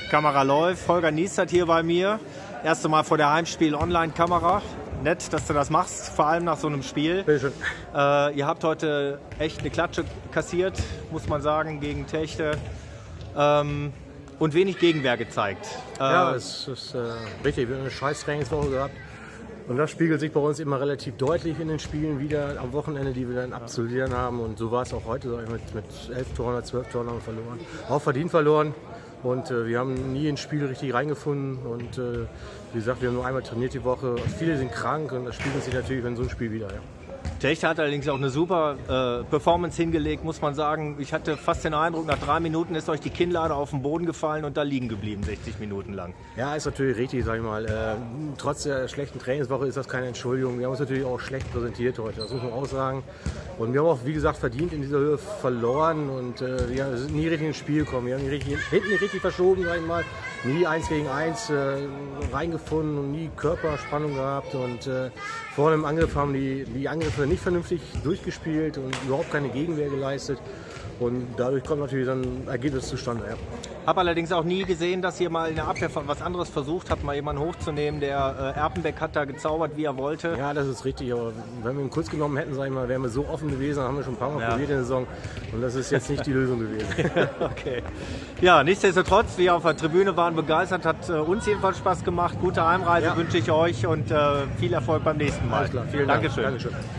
Kamera läuft. Holger Niestert hier bei mir. Erste Mal vor der Heimspiel-Online-Kamera. Nett, dass du das machst, vor allem nach so einem Spiel. Bitteschön. Ihr habt heute echt eine Klatsche kassiert, muss man sagen, gegen Techte. Und wenig Gegenwehr gezeigt. Ja, es ist richtig. Wir haben eine scheiß Trainingswoche gehabt. Und das spiegelt sich bei uns immer relativ deutlich in den Spielen wieder am Wochenende, die wir dann absolvieren haben. Und so war es auch heute, mit 11 Toren oder 12 Toren haben wir verloren. Auch verdient verloren. Und wir haben nie ins Spiel richtig reingefunden. Und wie gesagt, wir haben nur einmal trainiert die Woche. Viele sind krank und das spiegelt sich natürlich in so einem Spiel wieder. Ja. Techte hat allerdings auch eine super Performance hingelegt, muss man sagen. Ich hatte fast den Eindruck, nach 3 Minuten ist euch die Kinnlade auf den Boden gefallen und da liegen geblieben, 60 Minuten lang. Ja, ist natürlich richtig, sag ich mal. Trotz der schlechten Trainingswoche ist das keine Entschuldigung. Wir haben uns natürlich auch schlecht präsentiert heute, das muss man auch sagen. Und wir haben auch, wie gesagt, verdient in dieser Höhe verloren und wir sind nie richtig ins Spiel gekommen. Wir haben hinten nicht richtig verschoben, sag ich mal. Nie 1 gegen 1 reingefunden und nie Körperspannung gehabt. Und vorne im Angriff haben die Angriffe nicht vernünftig durchgespielt und überhaupt keine Gegenwehr geleistet. Und dadurch kommt natürlich dann ein Ergebnis zustande. Ja. Habe allerdings auch nie gesehen, dass ihr mal in der Abwehr was anderes versucht habt, mal jemanden hochzunehmen. Der Erpenbeck hat da gezaubert, wie er wollte. Ja, das ist richtig. Aber wenn wir ihn kurz genommen hätten, sag ich mal, wären wir so offen gewesen. Haben wir schon ein paar Mal probiert in der Saison. Und das ist jetzt nicht die Lösung gewesen. Okay. Ja, nichtsdestotrotz, wir auf der Tribüne waren begeistert. Hat uns jedenfalls Spaß gemacht. Gute Heimreise wünsche ich euch und viel Erfolg beim nächsten Mal. Alles klar. Vielen Dank. Dankeschön. Dankeschön.